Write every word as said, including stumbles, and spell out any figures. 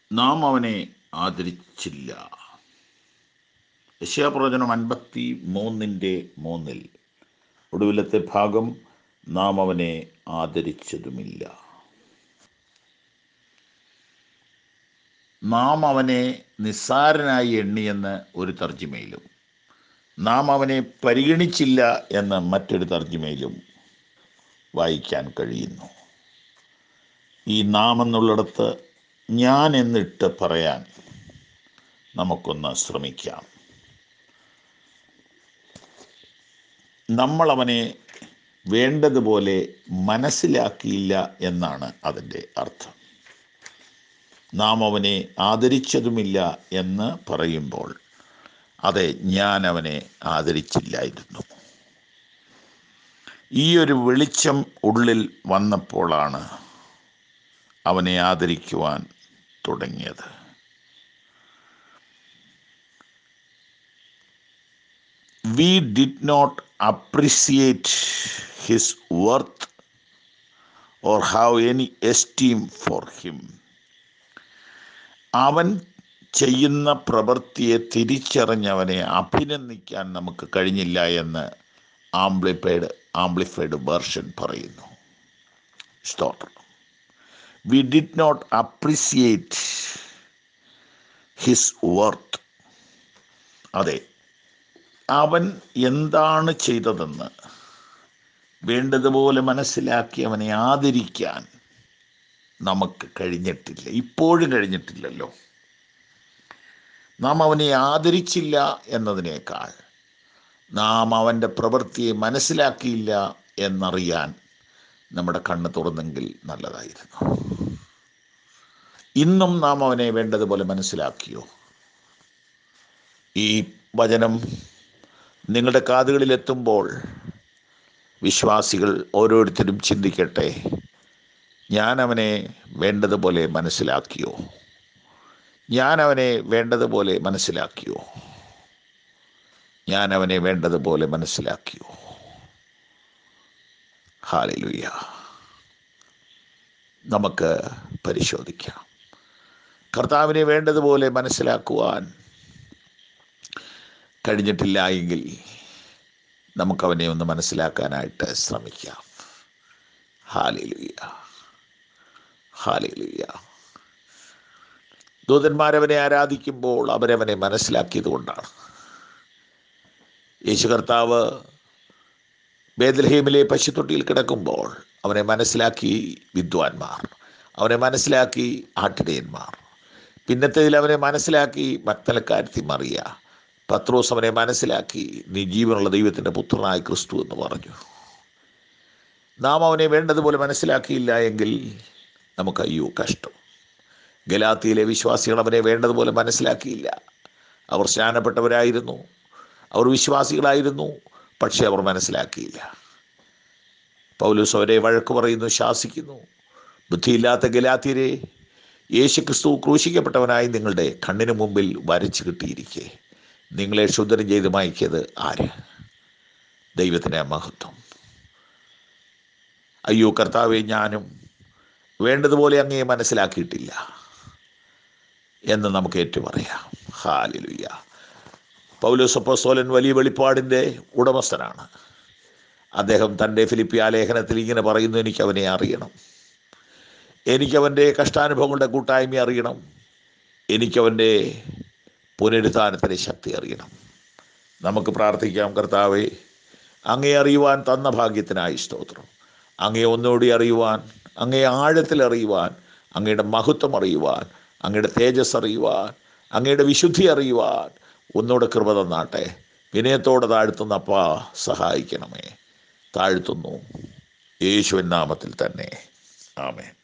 നാം അവനെ ആദരിച്ചില്ല. യെശയ്യാപ്രവചനം അൻപത്തി മൂന്നിൻ്റെ മൂന്നിൽ ഒടുവിലത്തെ ഭാഗം, നാം അവനെ ആദരിച്ചതുമില്ല. നാം അവനെ നിസ്സാരനായി എണ്ണിയെന്ന് ഒരു തർജ്ജിമയിലും നാം അവനെ പരിഗണിച്ചില്ല എന്ന് മറ്റൊരു തർജ്ജിമയിലും വായിക്കാൻ കഴിയുന്നു. ഈ നാം എന്നുള്ളിടത്ത് ഞാൻ എന്നിട്ട് പറയാൻ നമുക്കൊന്ന് ശ്രമിക്കാം. നമ്മൾ അവനെ വേണ്ടതുപോലെ മനസ്സിലാക്കിയില്ല എന്നാണ് അതിൻ്റെ അർത്ഥം. നാം അവനെ ആദരിച്ചതുമില്ല എന്ന് പറയുമ്പോൾ അതെ, ഞാൻ അവനെ ആദരിച്ചില്ലായിരുന്നു. ഈ ഒരു വെളിച്ചം ഉള്ളിൽ വന്നപ്പോഴാണ് അവനെ ആദരിക്കുവാൻ തുടങ്ങിയത്. We did not appreciate his worth or have any esteem for him. അവൻ ചെയ്യുന്ന പ്രവൃത്തിയെ തിരിച്ചറിഞ്ഞവനെ അഭിനന്ദിക്കാൻ നമുക്ക് കഴിഞ്ഞില്ല എന്ന് ആംപ്ലിഫൈഡ് ആംപ്ലിഫൈഡ് വേർഷൻ പറയുന്നു. സ്തോത്രം. We did not appreciate his worth. അതെ, അവൻ എന്താണ് ചെയ്തതെന്ന് വേണ്ടതുപോലെ മനസ്സിലാക്കി അവനെ ആദരിക്കാൻ നമുക്ക് കഴിഞ്ഞിട്ടില്ല. ഇപ്പോഴും കഴിഞ്ഞിട്ടില്ലല്ലോ. നാം അവനെ ആദരിച്ചില്ല എന്നതിനേക്കാൾ നാം അവൻ്റെ പ്രവൃത്തിയെ മനസ്സിലാക്കിയില്ല എന്നറിയാൻ നമ്മുടെ കണ്ണ് തുറന്നെങ്കിൽ നല്ലതായിരുന്നു. ഇന്നും നാം അവനെ വേണ്ടതുപോലെ മനസ്സിലാക്കിയോ? ഈ വചനം നിങ്ങളുടെ കാതുകളിൽ എത്തുമ്പോൾ വിശ്വാസികൾ ഓരോരുത്തരും ചിന്തിക്കട്ടെ, ഞാൻ അവനെ വേണ്ടതുപോലെ മനസ്സിലാക്കിയോ? ഞാൻ അവനെ വേണ്ടതുപോലെ മനസ്സിലാക്കിയോ? ഞാൻ അവനെ വേണ്ടതുപോലെ മനസ്സിലാക്കിയോ? ഹല്ലേലൂയ. നമുക്ക് പരിശോധിക്കാം. കർത്താവിനെ വേണ്ടതുപോലെ മനസ്സിലാക്കുവാൻ കഴിഞ്ഞിട്ടില്ല എങ്കിൽ നമുക്കവനെ ഒന്ന് മനസ്സിലാക്കാനായിട്ട് ശ്രമിക്കാം. Hallelujah, hallelujah. ദൂതന്മാരവനെ ആരാധിക്കുമ്പോൾ അവരവനെ മനസ്സിലാക്കിയത് കൊണ്ടാണ്. യേശു കർത്താവ് ബേത്ലഹേമിലെ പശുത്തൊട്ടിയിൽ കിടക്കുമ്പോൾ അവനെ മനസ്സിലാക്കി വിദ്വാൻമാർ, അവനെ മനസ്സിലാക്കി ആട്ടിടയന്മാർ. പിന്നത്തേതിൽ അവനെ മനസ്സിലാക്കി മഗ്ദലക്കാരത്തി മറിയ. പത്രോസ് അവനെ മനസ്സിലാക്കി, നീ ജീവനുള്ള ദൈവത്തിൻ്റെ പുത്രനായ ക്രിസ്തു എന്ന് പറഞ്ഞു. നാം അവനെ വേണ്ടതുപോലെ മനസ്സിലാക്കിയില്ല എങ്കിൽ നമുക്ക് അയ്യോ കഷ്ടം. ഗലാത്യയിലെ വിശ്വാസികൾ അവനെ വേണ്ടതുപോലെ മനസ്സിലാക്കിയില്ല. അവർ സ്നാനപ്പെട്ടവരായിരുന്നു, അവർ വിശ്വാസികളായിരുന്നു, പക്ഷേ അവർ മനസ്സിലാക്കിയില്ല. പൗലോസ് അവരെ വഴക്ക് പറയുന്നു, ശാസിക്കുന്നു. ബുദ്ധിയില്ലാത്ത ഗലാത്യരെ, യേശു ക്രിസ്തു ക്രൂശിക്കപ്പെട്ടവനായി നിങ്ങളുടെ കണ്ണിന് മുമ്പിൽ വരച്ചു കിട്ടിയിരിക്കെ നിങ്ങളെ ശുദ്ധനം ചെയ്ത് മായ്ക്കിയത് ആര്? ദൈവത്തിൻ്റെ മഹത്വം. അയ്യോ കർത്താവെ, ഞാനും വേണ്ടതുപോലെ അങ്ങയെ മനസ്സിലാക്കിയിട്ടില്ല എന്ന് നമുക്ക് ഏറ്റുപറയാം. ഹല്ലേലൂയ. പൗലോസ് അപ്പോസ്തലൻ വലിയ വെളിപ്പാടിൻ്റെ ഉടമസ്ഥനാണ്. അദ്ദേഹം തൻ്റെ ഫിലിപ്പിയ ലേഖനത്തിൽ ഇങ്ങനെ പറയുന്നു, എനിക്കവനെ അറിയണം, എനിക്കവൻ്റെ കഷ്ടാനുഭവങ്ങളുടെ കൂട്ടായ്മ അറിയണം, എനിക്കവൻ്റെ പുനരുത്ഥാനത്തിൻ്റെ ശക്തി അറിയണം. നമുക്ക് പ്രാർത്ഥിക്കാം. കർത്താവെ, അങ്ങയെ അറിയുവാൻ തന്ന ഭാഗ്യത്തിനായി സ്തോത്രം. അങ്ങയെ ഒന്നുകൂടി അറിയുവാൻ, അങ്ങയെ ആഴത്തിൽ അറിയുവാൻ, അങ്ങയുടെ മഹത്വം അറിയുവാൻ, അങ്ങയുടെ തേജസ് അറിയുവാൻ, അങ്ങയുടെ വിശുദ്ധി അറിയുവാൻ ഒന്നുകൂടെ കൃപ തന്നാട്ടെ. വിനയത്തോടെ താഴ്ത്തുന്ന അപ്പാ സഹായിക്കണമേ. താഴ്ത്തുന്നു യേശുവിൻ നാമത്തിൽ തന്നെ. ആമേൻ.